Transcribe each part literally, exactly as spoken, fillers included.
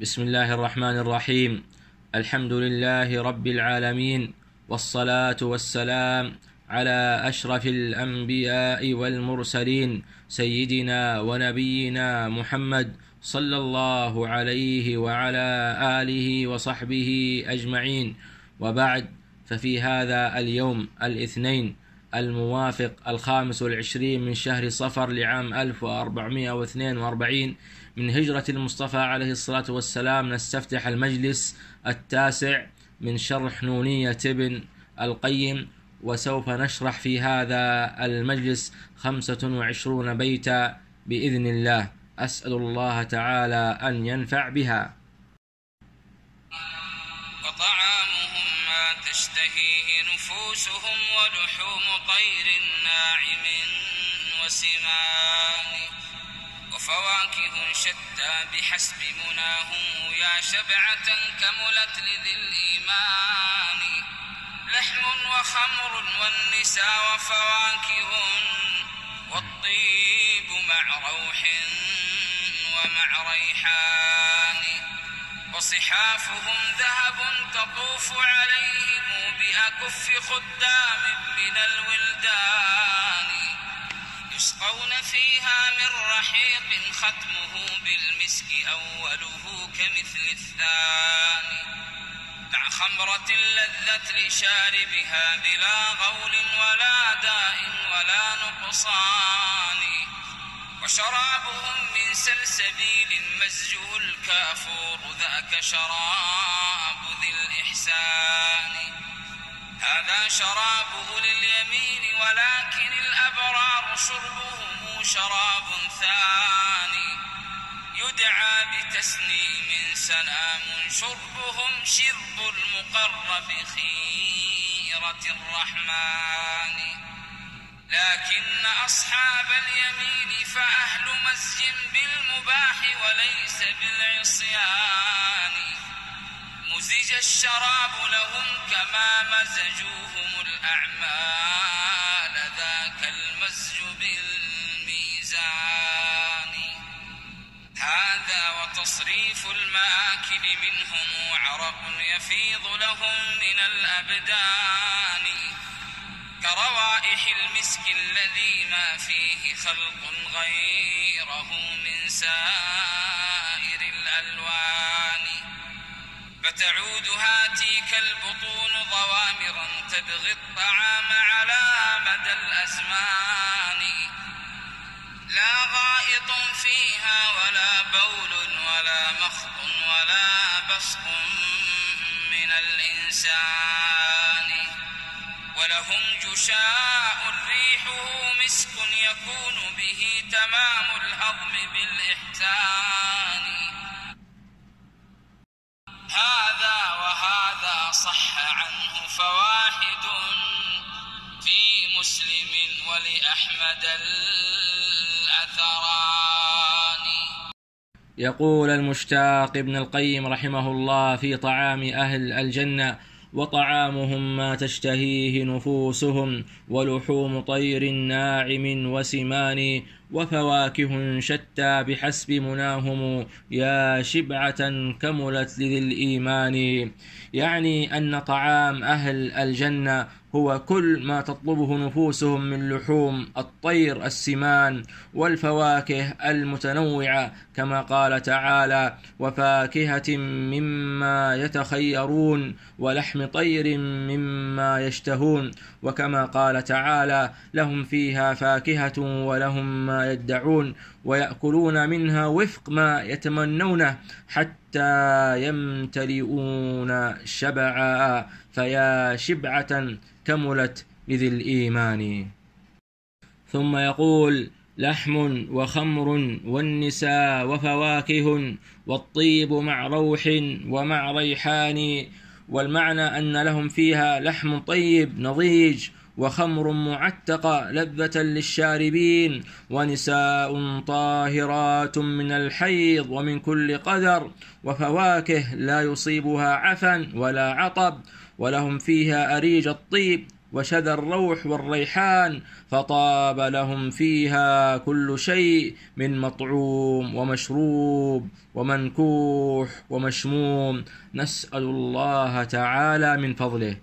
بسم الله الرحمن الرحيم. الحمد لله رب العالمين، والصلاة والسلام على أشرف الأنبياء والمرسلين سيدنا ونبينا محمد صلى الله عليه وعلى آله وصحبه أجمعين، وبعد. ففي هذا اليوم الاثنين الموافق الخامس والعشرين من شهر صفر لعام ألف وأربعمائة واثنين وأربعين من هجرة المصطفى عليه الصلاة والسلام نستفتح المجلس التاسع من شرح نونية ابن القيم، وسوف نشرح في هذا المجلس خمسة وعشرون بيتا بإذن الله. أسأل الله تعالى أن ينفع بها. وطعامهم ما تشتهيه نفوسهم ولحوم طير ناعم وسمان وفواكه شتى بحسب مناهم يا شبعة كملت لذي الإيمان لحم وخمر والنساء وفواكه والطيب مع روح ومع ريحان وصحافهم ذهب تطوف عليهم بأكف خدام من الولدان يسقون فيها من رحيق ختمه بالمسك أوله كمثل الثاني مع خمرة لذت لشاربها بلا غول ولا داء ولا نقصان وشرابهم من سلسبيل مزجه الكافور ذاك شراب ذي الإحسان هذا شرابه لليمين ولكن الأبرار شربهم شراب ثاني يدعى بتسنيم سلام شربهم شرب المقرب خيرة الرحمن لكن أصحاب اليمين فأهل مزج بالمباح وليس بالعصيان مزج الشراب لهم كما مزجوهم الأعمال ذاك المزج بالميزان هذا وتصريف المآكل منهم عرق يفيض لهم من الأبدان كروائح المسك الذي ما فيه خلق غيره من سائر الألوان فتعود هاتيك البطون ضوامرا تبغي الطعام على مدى الأزمان لا غائط فيها ولا بول ولا مخط ولا بسط من الإنسان ولهم جشاء ريحه مسك يكون به تمام الهضم بالإحسان هذا وهذا صح عنه فواحد في مسلم ولأحمد الأثران. يقول المشتاق ابن القيم رحمه الله في طعام أهل الجنة: وطعامهم ما تشتهيه نفوسهم ولحوم طير ناعم وسمان وفواكه شتى بحسب مناهم يا شبعة كملت لذي الإيمان. يعني أن طعام أهل الجنة هو كل ما تطلبه نفوسهم من لحوم الطير السمان والفواكه المتنوعة، كما قال تعالى: وفاكهة مما يتخيرون ولحم طير مما يشتهون، وكما قال تعالى: لهم فيها فاكهة ولهم ما يدعون ويأكلون منها وفق ما يتمنونه حتى يمتلئون شبعا فيا شبعة كملت لذي الإيمان. ثم يقول: لحم وخمر والنساء وفواكه والطيب مع روح ومع ريحان. والمعنى أن لهم فيها لحم طيب نضيج وخمر معتقة لذة للشاربين ونساء طاهرات من الحيض ومن كل قدر وفواكه لا يصيبها عفن ولا عطب ولهم فيها أريج الطيب وشذا الروح والريحان، فطاب لهم فيها كل شيء من مطعوم ومشروب ومنكوح ومشموم، نسأل الله تعالى من فضله.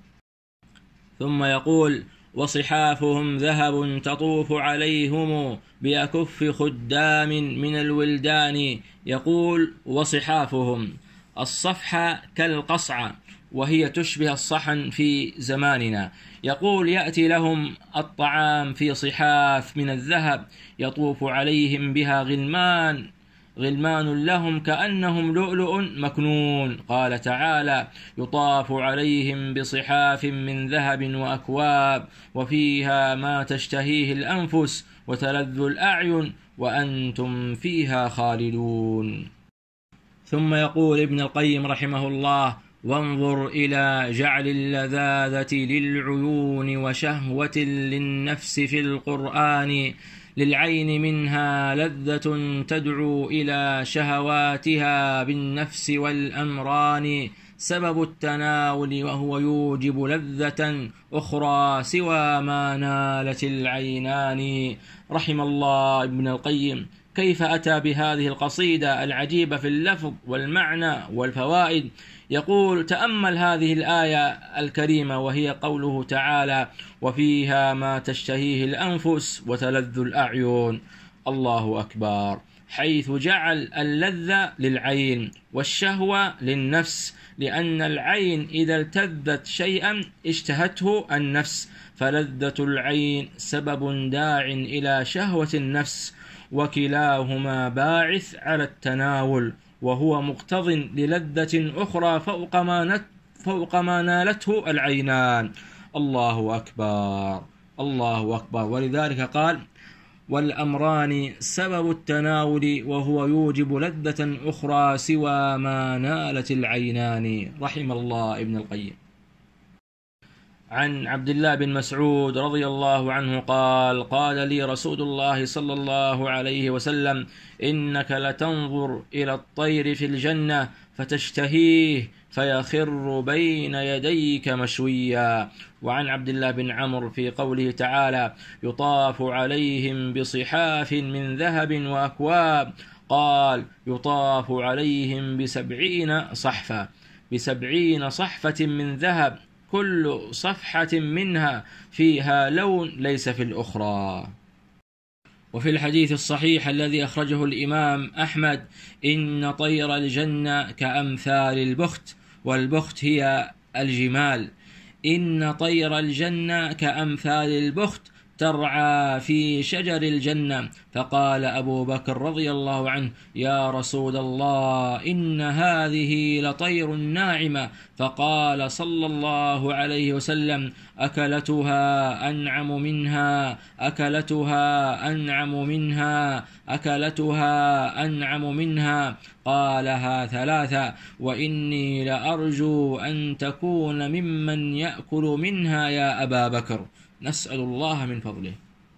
ثم يقول: وصحافهم ذهب تطوف عليهم بأكف خدام من الولدان. يقول: وصحافهم، الصفحة كالقصعة، وهي تشبه الصحن في زماننا. يقول: يأتي لهم الطعام في صحاف من الذهب يطوف عليهم بها غلمان غلمان لهم كأنهم لؤلؤ مكنون. قال تعالى: يطاف عليهم بصحاف من ذهب وأكواب وفيها ما تشتهيه الأنفس وتلذ الأعين وأنتم فيها خالدون. ثم يقول ابن القيم رحمه الله: وانظر إلى جعل اللذاذة للعيون وشهوة للنفس في القرآن، للعين منها لذة تدعو إلى شهواتها بالنفس والأمران، سبب التناول وهو يوجب لذة أخرى سوى ما نالت العينان. رحم الله ابن القيم كيف أتى بهذه القصيدة العجيبة في اللفظ والمعنى والفوائد. يقول: تأمل هذه الآية الكريمة، وهي قوله تعالى: وفيها ما تشتهيه الأنفس وتلذ الأعين. الله أكبر، حيث جعل اللذة للعين والشهوة للنفس، لأن العين إذا التذت شيئا اشتهته النفس، فلذة العين سبب داع إلى شهوة النفس، وكلاهما باعث على التناول، وهو مقتض للذة أخرى فوق ما, فوق ما نالته العينان. الله أكبر، الله أكبر. ولذلك قال: والأمران سبب التناول وهو يوجب لذة أخرى سوى ما نالت العينان. رحم الله ابن القيم. عن عبد الله بن مسعود رضي الله عنه قال: قال لي رسول الله صلى الله عليه وسلم: إنك لتنظر إلى الطير في الجنة فتشتهيه فيخر بين يديك مشويا. وعن عبد الله بن عمرو في قوله تعالى: يطاف عليهم بصحاف من ذهب وأكواب، قال: يطاف عليهم بسبعين صحفة بسبعين صحفة من ذهب، كل صفحة منها فيها لون ليس في الأخرى. وفي الحديث الصحيح الذي أخرجه الإمام أحمد: إن طير الجنة كأمثال البخت، والبخت هي الجمال. إن طير الجنة كأمثال البخت ترعى في شجر الجنة. فقال أبو بكر رضي الله عنه: يا رسول الله، إن هذه لطير ناعمة. فقال صلى الله عليه وسلم: أكلتها أنعم منها أكلتها أنعم منها أكلتها أنعم منها قالها ثلاثة، وإني لأرجو أن تكون ممن يأكل منها يا أبا بكر. نسأل الله من فضله.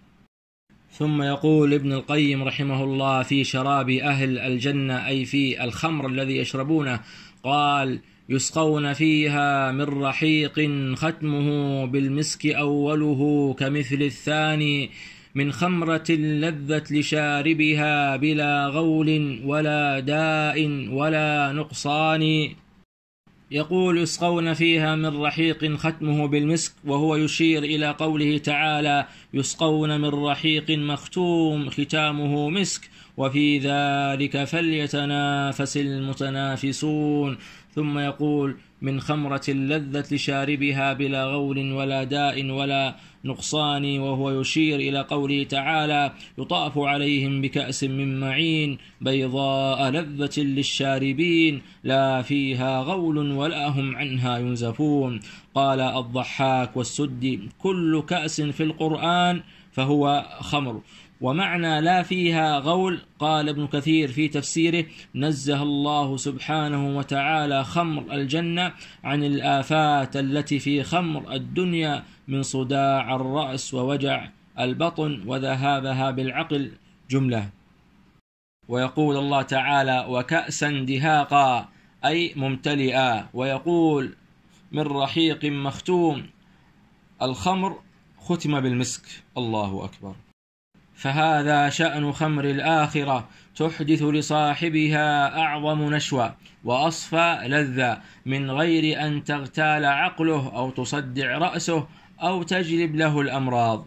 ثم يقول ابن القيم رحمه الله في شراب أهل الجنة، أي في الخمر الذي يشربونه، قال: يسقون فيها من رحيق ختمه بالمسك أوله كمثل الثاني، من خمرة لذة لشاربها بلا غول ولا داء ولا نقصان. يقول: يسقون فيها من رحيق ختمه بالمسك، وهو يشير إلى قوله تعالى: يسقون من رحيق مختوم ختامه مسك، وفي ذلك فليتنافس المتنافسون. ثم يقول: من خمرة اللذة لشاربها بلا غول ولا داء ولا نقصان، وهو يشير إلى قوله تعالى: يطاف عليهم بكأس من معين بيضاء لذة للشاربين لا فيها غول ولا هم عنها ينزفون. قال الضحاك والسدي: كل كأس في القرآن فهو خمر. ومعنى لا فيها غول، قال ابن كثير في تفسيره: نزه الله سبحانه وتعالى خمر الجنة عن الآفات التي في خمر الدنيا من صداع الرأس ووجع البطن وذهابها بالعقل جملة. ويقول الله تعالى: وكأسا دهاقا، أي ممتلئا. ويقول: من رحيق مختوم، الخمر ختم بالمسك. الله أكبر. فهذا شأن خمر الآخرة، تحدث لصاحبها أعظم نشوى وأصفى لذة من غير أن تغتال عقله أو تصدع رأسه أو تجلب له الأمراض.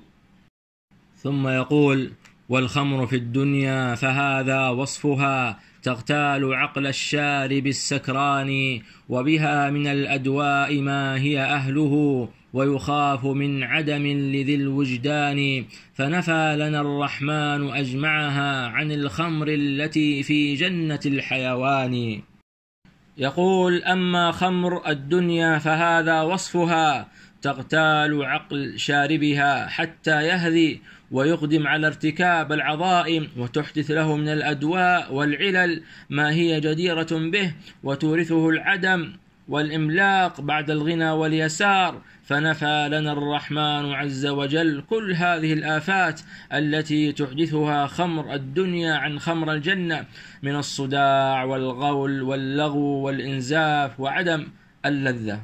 ثم يقول: والخمر في الدنيا فهذا وصفها، تغتال عقل الشارب السكران، وبها من الأدواء ما هي أهله، ويخاف من عدم لذي الوجدان، فنفى لنا الرحمن أجمعها عن الخمر التي في جنة الحيوان. يقول: أما خمر الدنيا فهذا وصفها، تغتال عقل شاربها حتى يهذي ويقدم على ارتكاب العظائم، وتحدث له من الأدواء والعلل ما هي جديرة به، وتورثه العدم والإملاق بعد الغنى واليسار. فنفى لنا الرحمن عز وجل كل هذه الآفات التي تحدثها خمر الدنيا عن خمر الجنة من الصداع والغول واللغو والإنزاف وعدم اللذة.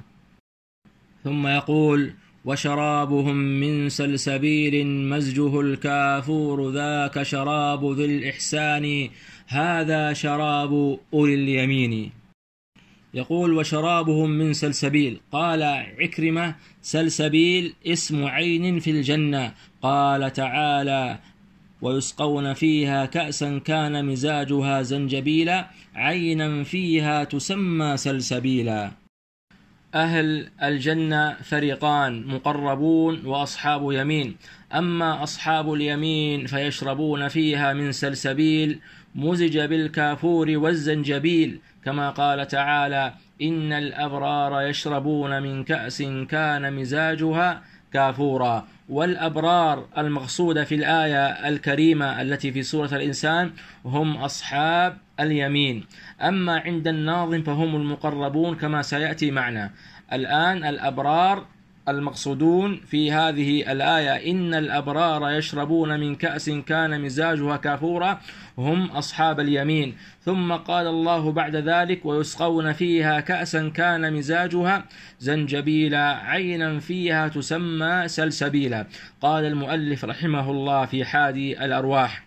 ثم يقول: وشرابهم من سلسبيل مزجه الكافور، ذاك شراب ذي الإحسان، هذا شراب أولي اليمين. يقول: وشرابهم من سلسبيل. قال عكرمة: سلسبيل اسم عين في الجنة. قال تعالى: ويسقون فيها كأسا كان مزاجها زنجبيلا، عينا فيها تسمى سلسبيلا. أهل الجنة فريقان: مقربون وأصحاب يمين. أما أصحاب اليمين فيشربون فيها من سلسبيل مزج بالكافور والزنجبيل، كما قال تعالى: إن الأبرار يشربون من كأس كان مزاجها كافورا. والأبرار المقصودة في الآية الكريمة التي في سورة الإنسان هم أصحاب اليمين. أما عند الناظم فهم المقربون كما سيأتي معنا. الآن الأبرار المقصودون في هذه الآية: إن الأبرار يشربون من كأس كان مزاجها كافورا، هم أصحاب اليمين. ثم قال الله بعد ذلك: ويسقون فيها كأسا كان مزاجها زنجبيلا، عينا فيها تسمى سلسبيلا. قال المؤلف رحمه الله في حادي الأرواح: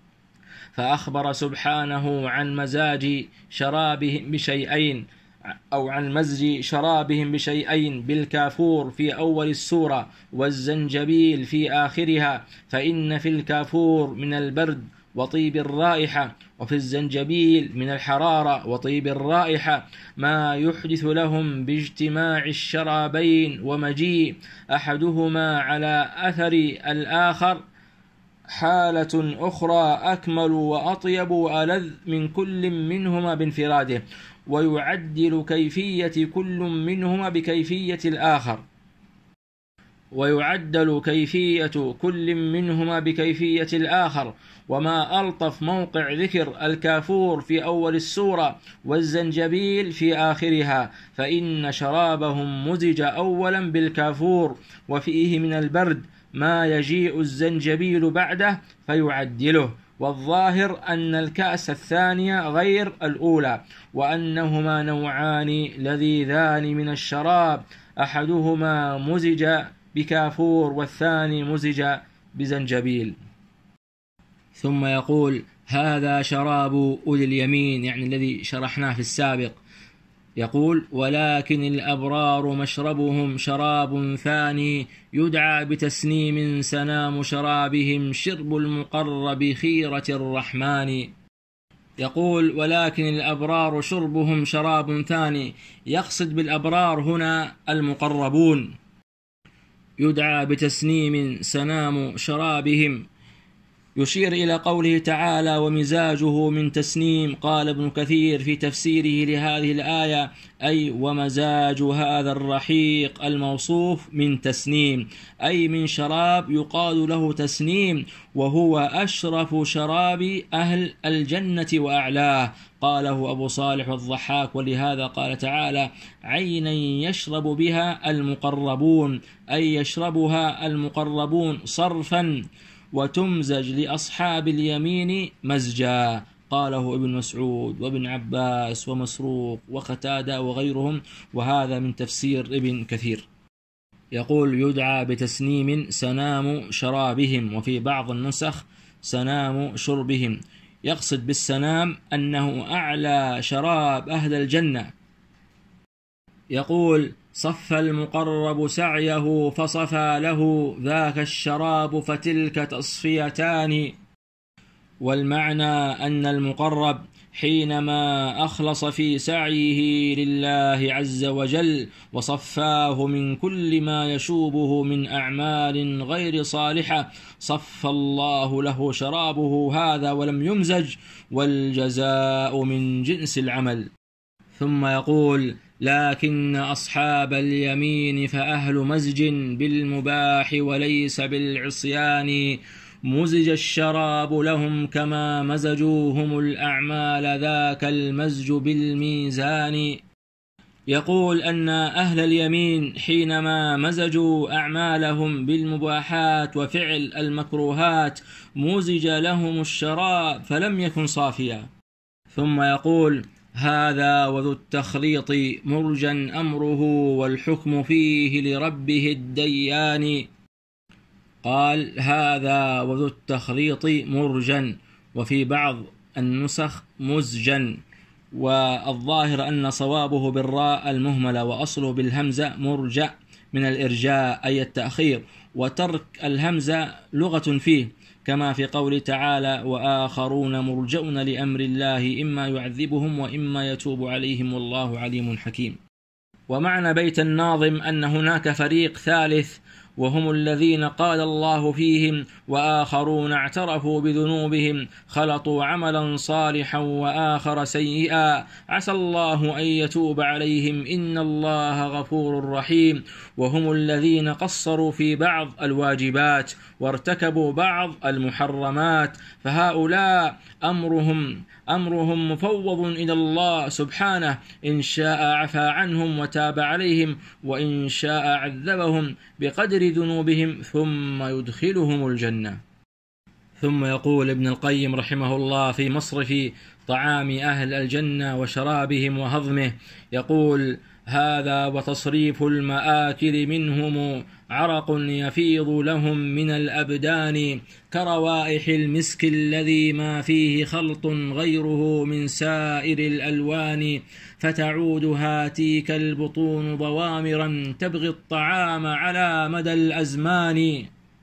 فأخبر سبحانه عن مزاج شرابهم بشيئين، أو عن مزج شرابهم بشيئين، بالكافور في أول السورة والزنجبيل في آخرها. فإن في الكافور من البرد وطيب الرائحة، وفي الزنجبيل من الحرارة وطيب الرائحة ما يحدث لهم باجتماع الشرابين ومجيء أحدهما على أثر الآخر حالة أخرى أكمل وأطيب وألذ من كل منهما بانفراده، ويعدل كيفية كل منهما بكيفية الآخر ويعدل كيفية كل منهما بكيفية الآخر وما ألطف موقع ذكر الكافور في أول السورة والزنجبيل في آخرها. فإن شرابهم مزج أولا بالكافور، وفيه من البرد ما يجيء الزنجبيل بعده فيعدله. والظاهر أن الكأس الثانية غير الأولى، وأنهما نوعان لذيذان من الشراب، أحدهما مزج بكافور والثاني مزج بزنجبيل. ثم يقول: هذا شراب أولي اليمين، يعني الذي شرحناه في السابق. يقول: ولكن الأبرار مشربهم شراب ثاني، يدعى بتسنيم سنام شرابهم شرب المقرب خيرة الرحمن. يقول: ولكن الأبرار شربهم شراب ثاني، يقصد بالأبرار هنا المقربون، يدعى بتسنيم سنام شرابهم، يشير إلى قوله تعالى: ومزاجه من تسنيم. قال ابن كثير في تفسيره لهذه الآية: أي ومزاج هذا الرحيق الموصوف من تسنيم، أي من شراب يقال له تسنيم، وهو أشرف شراب أهل الجنة وأعلاه. قاله أبو صالح والضحاك. ولهذا قال تعالى: عينا يشرب بها المقربون، أي يشربها المقربون صرفا، وتمزج لأصحاب اليمين مزجا. قاله ابن مسعود وابن عباس ومسروق وقتادة وغيرهم، وهذا من تفسير ابن كثير. يقول يدعى بتسنيم سنام شرابهم، وفي بعض النسخ سنام شربهم. يقصد بالسنام أنه أعلى شراب أهل الجنة. يقول صف المقرب سعيه فصفى له ذاك الشراب فتلك تصفيتان. والمعنى أن المقرب حينما أخلص في سعيه لله عز وجل وصفاه من كل ما يشوبه من أعمال غير صالحة، صف الله له شرابه هذا ولم يمزج، والجزاء من جنس العمل. ثم يقول لكن أصحاب اليمين فأهل مزج بالمباح وليس بالعصيان، مزج الشراب لهم كما مزجوهم الأعمال ذاك المزج بالميزان. يقول أن أهل اليمين حينما مزجوا أعمالهم بالمباحات وفعل المكروهات مزج لهم الشراب فلم يكن صافيا. ثم يقول هذا وذو التخليط مرجا أمره والحكم فيه لربه الديان. قال هذا وذو التخليط مرجا، وفي بعض النسخ مزجا، والظاهر أن صوابه بالراء المهملة وأصله بالهمزة مرجع من الإرجاء أي التأخير، وترك الهمزة لغة فيه، كما في قول تعالى وآخرون مرجون لأمر الله إما يعذبهم وإما يتوب عليهم والله عليم حكيم. ومعنى بيت الناظم أن هناك فريق ثالث وهم الذين قال الله فيهم وآخرون اعترفوا بذنوبهم خلطوا عملا صالحا وآخر سيئا عسى الله أن يتوب عليهم إن الله غفور رحيم، وهم الذين قصروا في بعض الواجبات وارتكبوا بعض المحرمات، فهؤلاء أمرهم أمرهم مفوض إلى الله سبحانه، إن شاء عفى عنهم وتاب عليهم وإن شاء عذبهم بقدر ذنوبهم ثم يدخلهم الجنة. ثم يقول ابن القيم رحمه الله في مصرف طعام أهل الجنة وشرابهم وهضمه، يقول هذا وتصريف المآكل منهم عرق يفيض لهم من الأبدان كروائح المسك الذي ما فيه خلط غيره من سائر الألوان، فتعود هاتيك البطون ضوامرا تبغي الطعام على مدى الأزمان.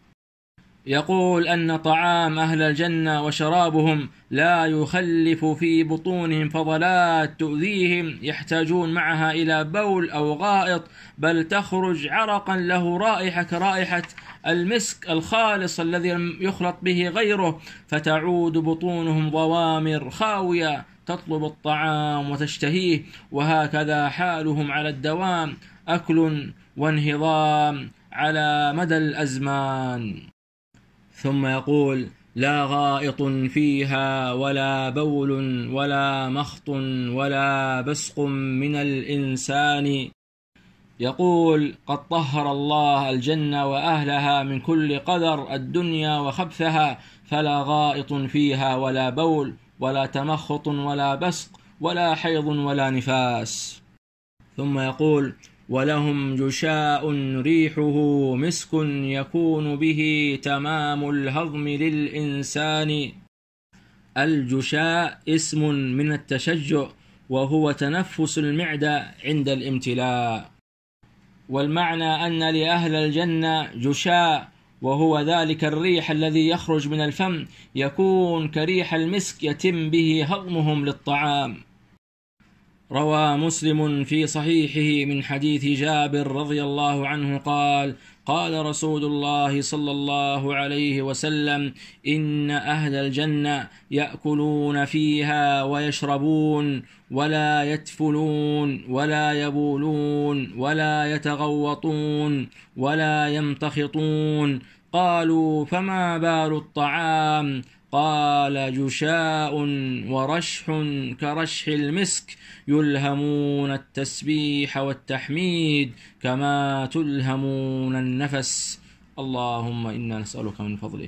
يقول أن طعام أهل الجنة وشرابهم لا يخلف في بطونهم فضلات تؤذيهم يحتاجون معها إلى بول أو غائط، بل تخرج عرقا له رائحة كرائحة المسك الخالص الذي لم يخلط به غيره، فتعود بطونهم ضوامر خاوية تطلب الطعام وتشتهيه، وهكذا حالهم على الدوام أكل وانهضام على مدى الأزمان. ثم يقول لا غائط فيها ولا بول ولا مخط ولا بسق من الإنسان. يقول قد طهر الله الجنة وأهلها من كل قدر الدنيا وخبثها، فلا غائط فيها ولا بول ولا تمخط ولا بسق ولا حيض ولا نفاس. ثم يقول ولهم جشاء ريحه مسك يكون به تمام الهضم للإنسان. الجشاء اسم من التشجع وهو تنفس المعدة عند الامتلاء، والمعنى أن لأهل الجنة جشاء وهو ذلك الريح الذي يخرج من الفم يكون كريح المسك يتم به هضمهم للطعام. روى مسلم في صحيحه من حديث جابر رضي الله عنه قال قال رسول الله صلى الله عليه وسلم إن أهل الجنة يأكلون فيها ويشربون ولا يتفلون ولا يبولون ولا يتغوطون ولا يمتخطون. قالوا فما بال الطعام؟ قال جشاء ورشح كرشح المسك يلهمون التسبيح والتحميد كما تلهمون النفس. اللهم إنا نسألك من فضلك.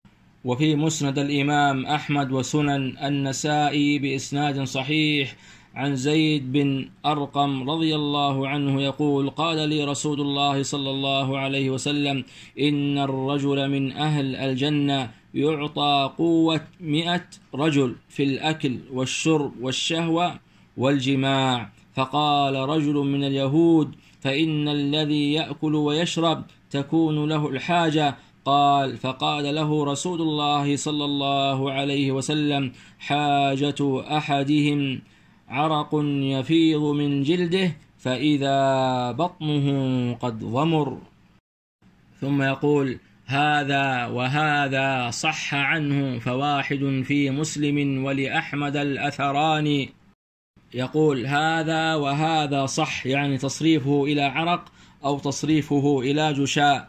وفي مسند الإمام أحمد وسنن النسائي بإسناد صحيح عن زيد بن أرقم رضي الله عنه يقول: قال لي رسول الله صلى الله عليه وسلم: إن الرجل من أهل الجنة يعطى قوة مئة رجل في الأكل والشرب والشهوة والجماع. فقال رجل من اليهود: فإن الذي يأكل ويشرب تكون له الحاجة. قال فقال له رسول الله صلى الله عليه وسلم: حاجة أحدهم عرق يفيض من جلده فإذا بطنه قد ضمر. ثم يقول: هذا وهذا صح عنه فواحد في مسلم ولأحمد الأثران. يقول هذا وهذا صح، يعني تصريفه إلى عرق أو تصريفه إلى جشاء.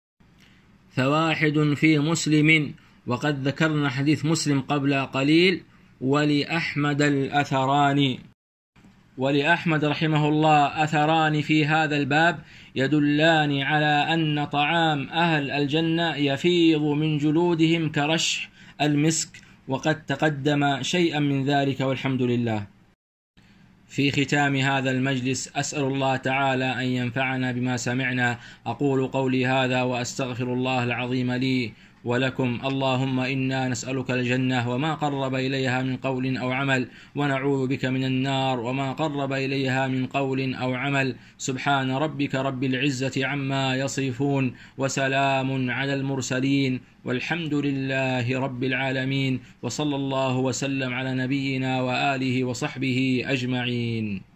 فواحد في مسلم، وقد ذكرنا حديث مسلم قبل قليل. ولأحمد الأثران، ولأحمد رحمه الله أثران في هذا الباب يدلان على أن طعام أهل الجنة يفيض من جلودهم كرشح المسك، وقد تقدم شيئا من ذلك والحمد لله. في ختام هذا المجلس أسأل الله تعالى أن ينفعنا بما سمعنا. أقول قولي هذا وأستغفر الله العظيم لي ولكم. اللهم إنا نسألك الجنة وما قرب إليها من قول أو عمل، ونعوذ بك من النار وما قرب إليها من قول أو عمل. سبحان ربك رب العزة عما يصفون، وسلام على المرسلين، والحمد لله رب العالمين، وصلى الله وسلم على نبينا وآله وصحبه أجمعين.